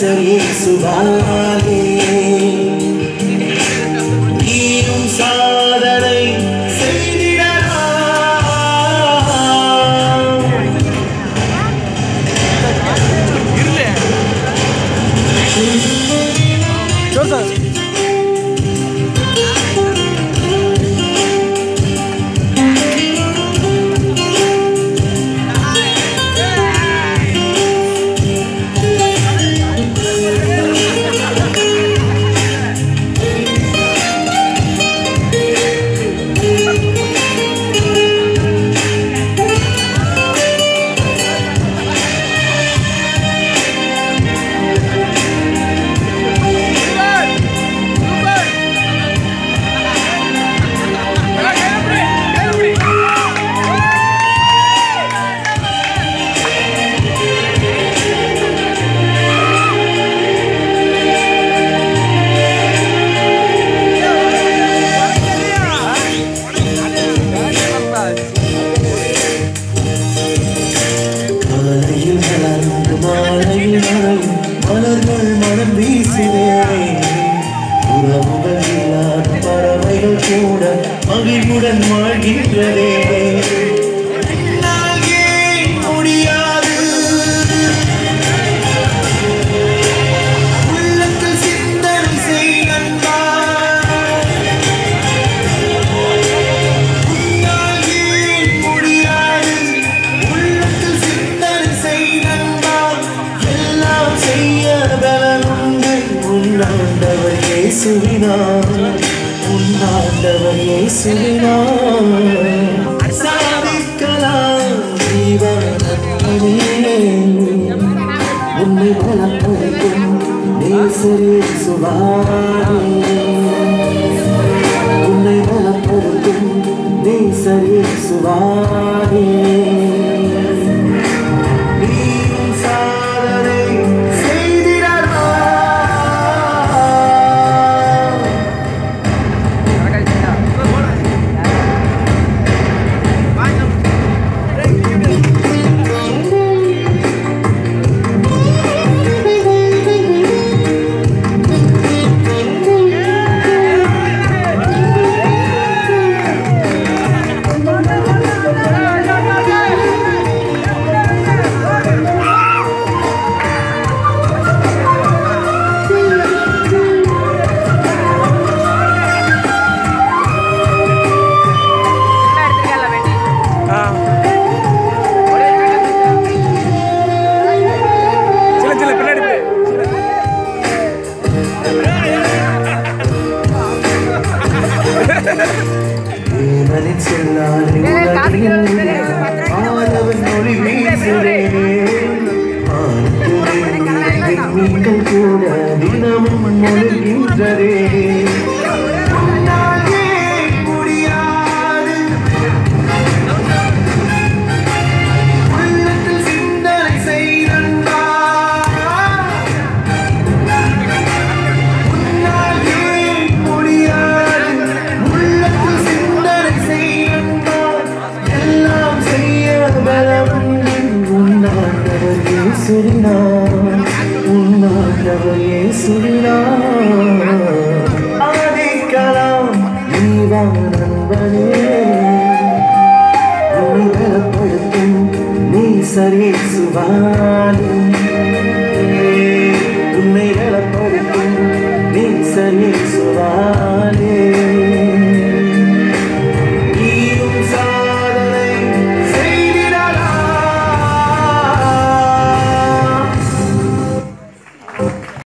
சரி சுபாலே நீயும் சாதனை மலர்கள் மனம் வீசினே உறவுகள் இல்லாத பறவைகள் கூட மகிழ்வுடன் வாழ்கின்றதே முடியாது உள்ளத்தில் சிந்தனை செய் நண்பா முடியாது உள்ளத்தில் சிந்தனை செய் நண்பா எல்லாம் செய்ய பலனுண்டு உன்னாண்டவர் இயேசுவினார் உன்னாண்டவர் இயேசுவினார் சாதிக்கலாம் ஜீவனே உன்னை பலப்படுத்தும் நேசரே சுபாவே உன்னை பலப்படுத்தும் நேசரே சுபாவே கூட தினமும் மொழிகின்றதே முடியாது உள்ளத்தில் சிந்தனை செய் நண்பா முடியாது உள்ளத்தில் சிந்தனை செய் நண்பா எல்லாம் செய்ய பலம் உன்னாண்டவர் இயேசுவினார் உன்னாண்டவர் இயேசுவினார் ஆதிக்கலாம் நீதான் நண்பனே உன்னை பலப்படுத்தும் நேசரே சுபாலே உன்னை பலப்படுத்தும் நேசரே சுபாலே